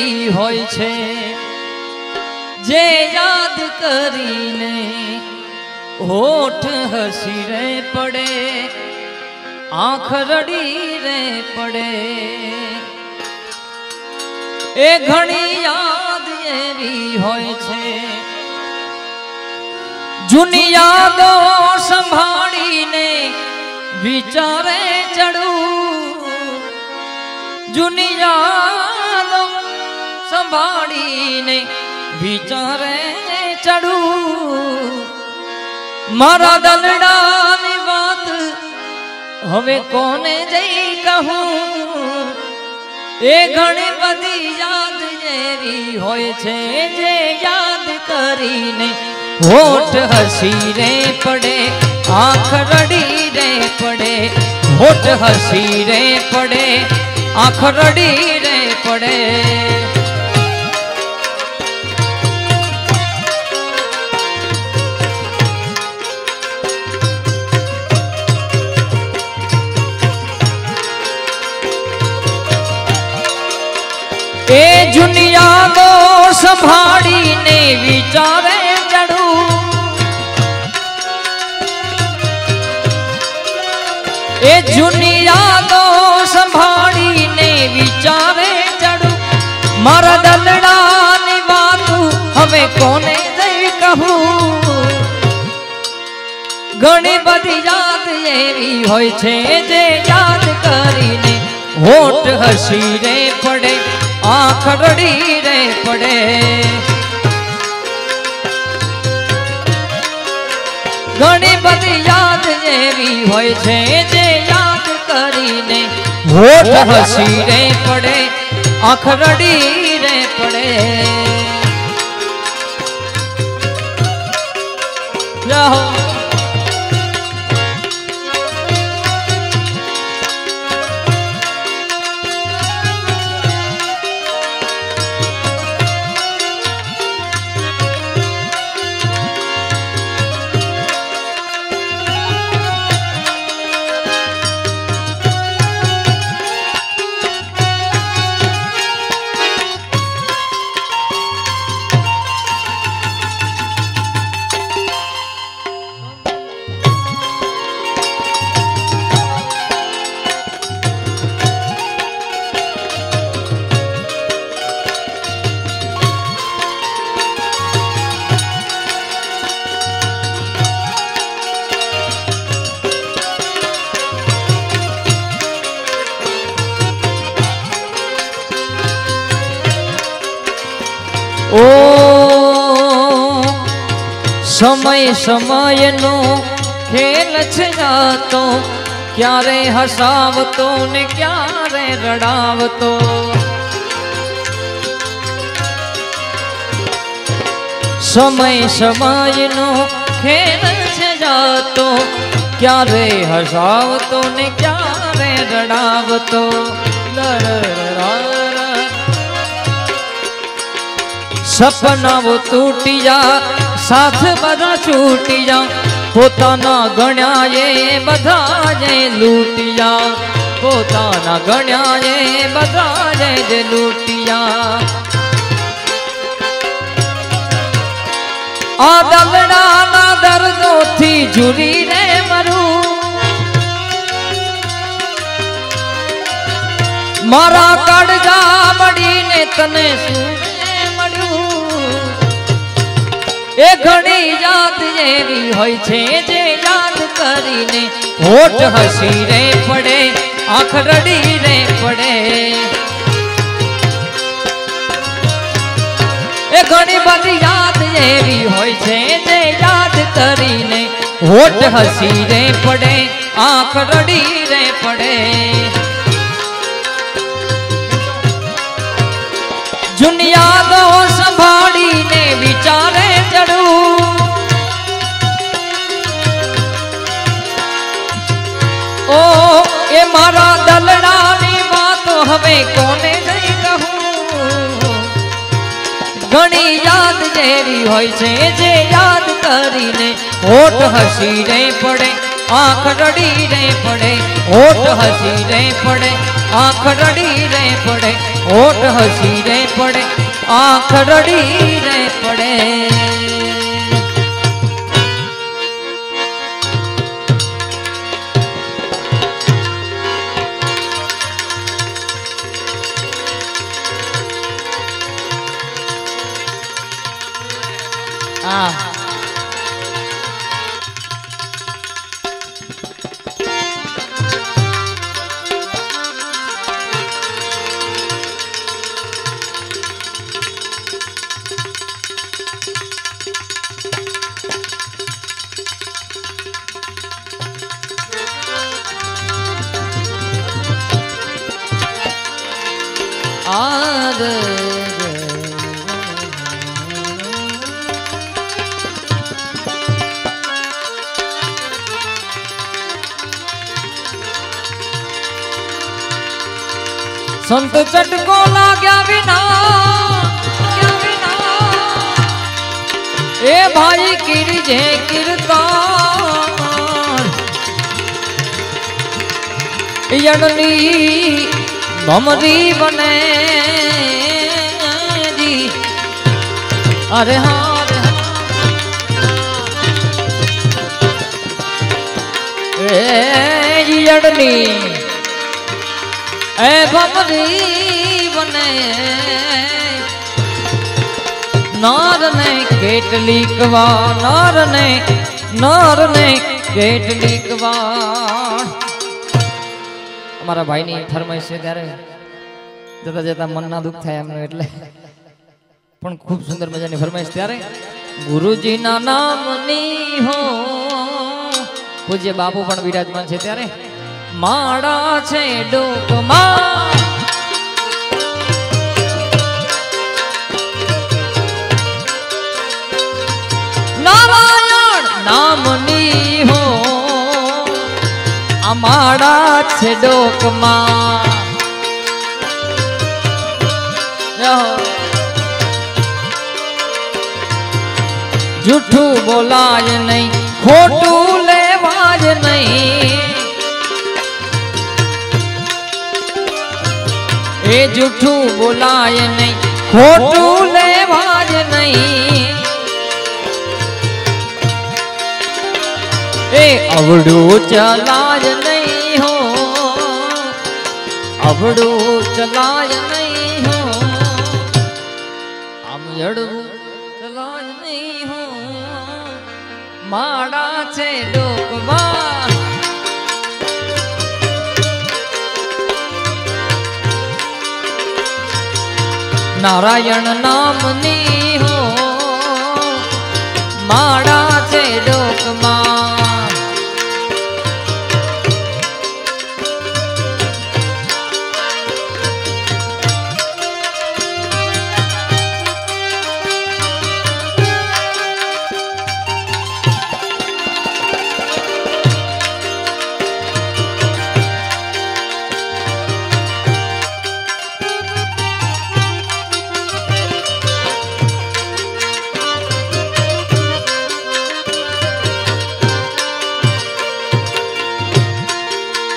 एवी होय छे जे याद करीने होठ हसी रे पड़े आँख रड़ी रे पड़े। ए घणी याद एवी होय छे जूनी यादो संभाळीने विचारे चढ़ू जूनी यादो संभाळीने विचारे चढ़ू मारा दलडानी बात हवे कोने जई कहूं। ए घणी बधी याद जेवी होय छे जे याद करीने होठ हसी रे पड़े आँख रड़ी रे पड़े। होठ हसी रे पड़े आँख रड़ी रे पड़े। ए जुनिया दो संभाड़ी ने विचारे चढ़ू ए जुनिया दो संभाड़ी ने विचारे चढ़ू मारा दलड़ा नी बातू हवे कोने जई कहूं। घणी बधी याद एवी होय छे जे याद करीने होठ हसी रे पड़े आँख रड़ी रे पड़े। घणी बधी याद एवी होय छे जे याद करीने होठ हसी रे पड़े आँख रड़ी रे पड़े। जाओ ओ समय समय नो खेल छे जातो क्यारे हसावतो ने क्यारे रड़ावतो। समय समय नो खेल छे जातो क्यारे हसावतो ने क्यारे रड़ावतो। सपना वो टूटी जा साथ बधा छूटी जा पोताना गण्या ये बधा जे लूटी जा पोताना गण्या ये बधा जे लूटी जा। आ दलड़ा ना दर्दों थी जुरी रे मरू मारा कड़जा बड़ी ने तने ए घणी याद एवी होय छे जे याद करीने होठ हसी रे पड़े आँख रड़ी रे पड़े। ए घणी बधी याद एवी होय छे जे याद करीने होठ हसी रे पड़े आँख रड़ी रे पड़े। जुनिया दो संभाड़ी ने विचारे चढ़ू ओ ए मारा दलड़ा नी बात हवे कोने जई कहूं। घणी याद जेवी होय छे जे याद करीने होठ हसी रे पड़े आँख रड़ी रे पड़े होठ हसी रे पड़े आँख रड़ी रे पड़े होठ हसी रे पड़े आँख रड़ी रे पड़े संत चटको लाग्या बिना ए भाई किरजे किरतार यडली भमरी बने जी अरे हाँ यडली ए भमरी बने नार ने केटलीक वार नार ने केटलीक वार अमरा भाई नी फरमाइश है त्यारे जता जता मन ना दुख थाय अमने એટલે પણ खूब सुंदर मजानी फरमाइश त्यारे गुरुजी ना नामनी हो पूज्य बापू पण विराजमान छे त्यारे माड़ा छे डोकमा नारायण नामनी हो अमाड़ा छे डोकमा झूठू बोलाय नहीं खोटू लेवाज नहीं ए झूठू बोलाय नहीं खोटू लेवाज नहीं ए अवड़ू चलाज नहीं हो अवड़ू चलाज नहीं हो हम जड़ू चलाज नहीं हो माड़ा छे डोकवा नारायण नामनी हो माड़ा छे डोकमा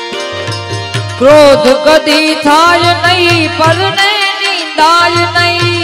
क्रोध कदी थाय नहीं परने नींदाय नहीं